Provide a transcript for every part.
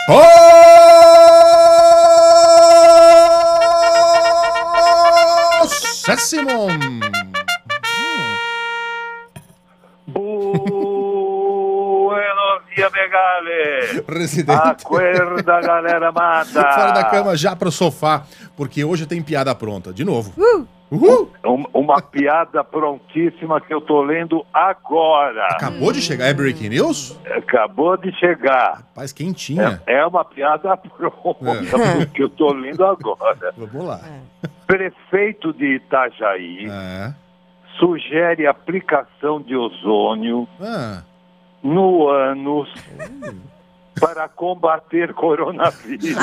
Simon! Buenos dias, Megale! Presidente. Acorda, galera amada! Fora da cama já pro sofá, porque hoje tem piada pronta. De novo. Uhul! Uma piada prontíssima que eu tô lendo agora. Acabou de chegar, é Breaking News? Acabou de chegar. Rapaz, quentinha. É uma piada pronta, que eu tô lendo agora. Vamos lá. Prefeito de Itajaí sugere aplicação de ozônio no ânus para combater coronavírus.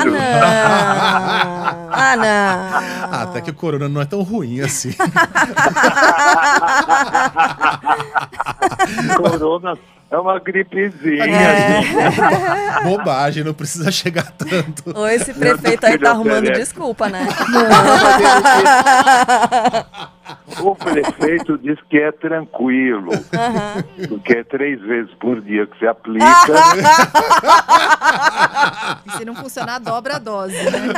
Não. Até que o corona não é tão ruim assim. Corona é uma gripezinha. Bobagem, não precisa chegar tanto. Ou esse prefeito aí tá arrumando desculpa, né? O prefeito diz que é tranquilo, porque é 3 vezes por dia que se aplica. E se não funcionar, dobra a dose, né?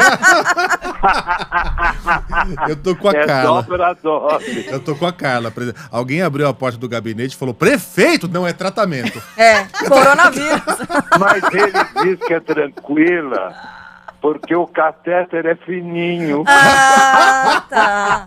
Eu tô com a Carla. Dobra a dose. Eu tô com a Carla. Alguém abriu a porta do gabinete e falou: prefeito, não é tratamento. Coronavírus. Mas ele diz que é tranquila, porque o catéter é fininho. Tá.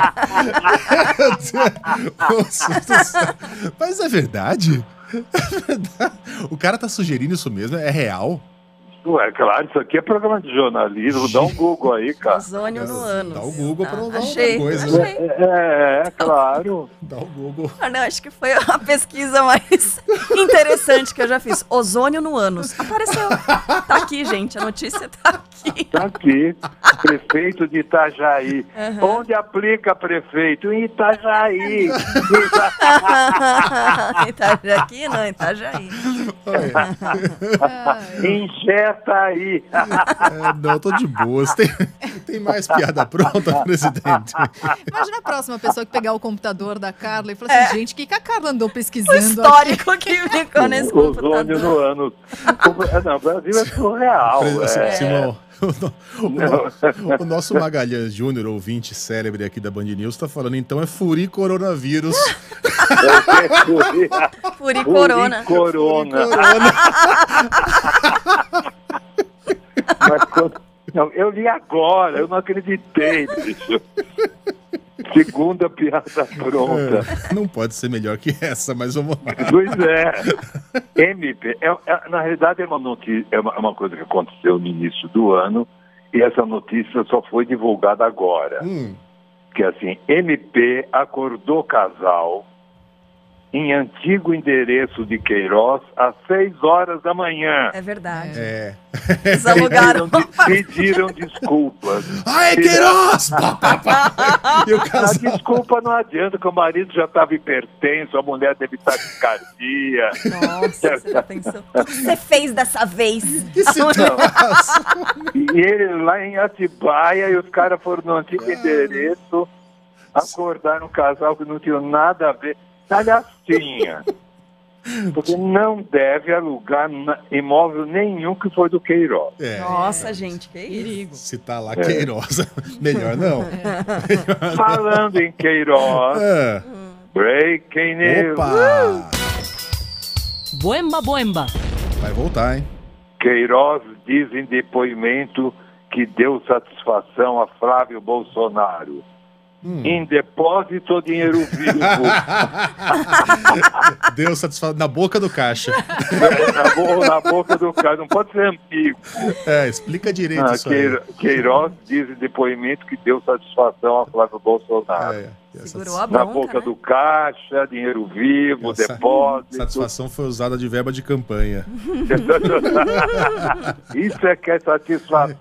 Mas é verdade? O cara tá sugerindo isso mesmo? É real? Ué, claro, isso aqui é programa de jornalismo. Dá um Google aí, cara. Ozônio no ânus. Dá o Google pra não dar Achei, outra coisa. achei. É, claro. Dá o Google. Não, acho que foi a pesquisa mais interessante que eu já fiz. Ozônio no ânus. Apareceu. Tá aqui, gente. A notícia tá aqui. Tá aqui. Prefeito de Itajaí. Onde aplica prefeito? Em Itajaí. Aqui não, Itajaí. Injeta aí. Não, tô de boas. Tem mais piada pronta, presidente? Imagina a próxima pessoa que pegar o computador da Carla e falar assim, gente, o que a Carla andou pesquisando? O histórico que ficou nesse computador. Ozônio no ano. Não, o Brasil é surreal. Simão, o nosso Magalhães Júnior, ouvinte célebre aqui da Band News, tá falando, então é furi coronavírus. Furi corona. Mas não, eu li agora, eu não acreditei, bicho. Segunda piada pronta. Não pode ser melhor que essa, mas vamos lá. Pois é. MP, na realidade é uma notícia, é uma coisa que aconteceu no início do ano e essa notícia só foi divulgada agora. Que é assim, MP acordou casal em antigo endereço de Queiroz às 6 horas da manhã. É verdade. Eles alugaram. Pediram desculpas. Ai, Queiroz! E o A casal... desculpa não adianta, que o marido já estava hipertenso, a mulher deve estar de cardia. Nossa, você já pensou? O que você fez dessa vez? Que situação! E ele lá em Atibaia, e os caras foram no antigo endereço, acordaram um casal que não tinha nada a ver. Aliás, tinha. Porque não deve alugar imóvel nenhum que foi do Queiroz. Nossa, gente, que perigo. Se tá lá Queiroz, melhor não. Falando em Queiroz, Breaking News. Opa! Boemba. Vai voltar, hein? Queiroz diz em depoimento que deu satisfação a Flávio Bolsonaro. Em depósito ou dinheiro vivo? Deu satisfação na boca do caixa. Na boca do cara, não pode ser amigo. Explica direito isso aí. Queiroz diz em depoimento que deu satisfação a Flávio Bolsonaro. Segurou a bronca, na boca né? do caixa, dinheiro vivo, depósito. Satisfação foi usada de verba de campanha. Isso é que é satisfação.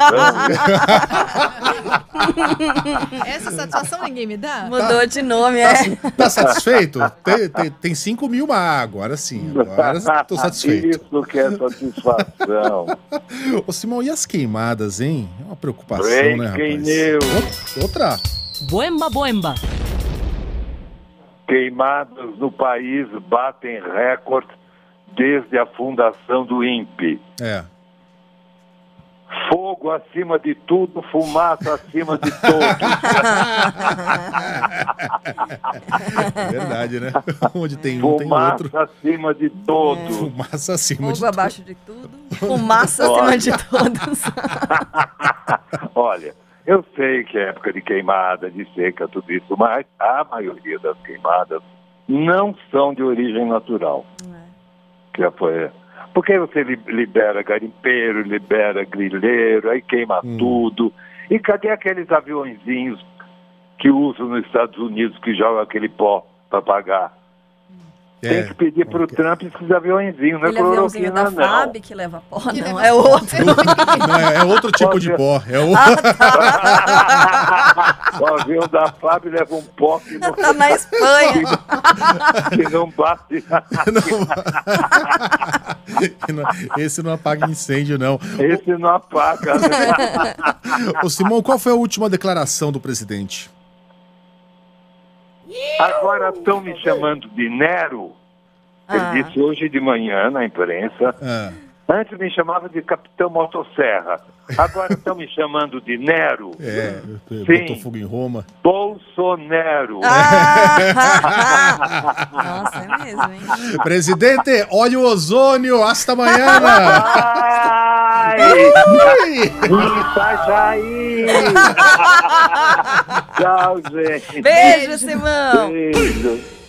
Essa satisfação ninguém me dá? Mudou de nome, Tá satisfeito? Tem 5 mil, mas agora sim. Agora tô satisfeito. Isso que é satisfação. Ô, Simão, e as queimadas, hein? É uma preocupação, Breaking né, rapaz? news. Outra. Boemba. Queimadas no país batem recorde desde a fundação do INPE. Fogo acima de tudo, fumaça acima de todos. É verdade, né? Onde tem um, tem outro. Fumaça acima de todos. Fumaça acima de Fogo abaixo de tudo, fumaça acima de todos. Olha, eu sei que é época de queimada, de seca, tudo isso, mas a maioria das queimadas não são de origem natural. Que foi... Porque aí você libera garimpeiro, libera grileiro, aí queima tudo. E cadê aqueles aviõezinhos que usam nos Estados Unidos, que jogam aquele pó para pagar? Tem que pedir para o Trump esses aviõezinhos, não é cloroquina, da não. FAB que leva pó, não, é outro. Não, é outro tipo de pó. É outro... O avião da FAB leva um pó que não... Tá na Espanha. que não bate. Esse não apaga incêndio, não. Esse não apaga. Né? Ô Simão, qual foi a última declaração do presidente? Agora estão me chamando de Nero. Ele disse hoje de manhã na imprensa. Antes me chamava de Capitão Motosserra. Agora estão me chamando de Nero. Botou fogo em Roma. Bolsonaro. Nossa, é mesmo, hein? Presidente, olha o ozônio. Hasta amanhã. Ai! Itajaí! Tchau, gente. Beijo, Simão. Beijo.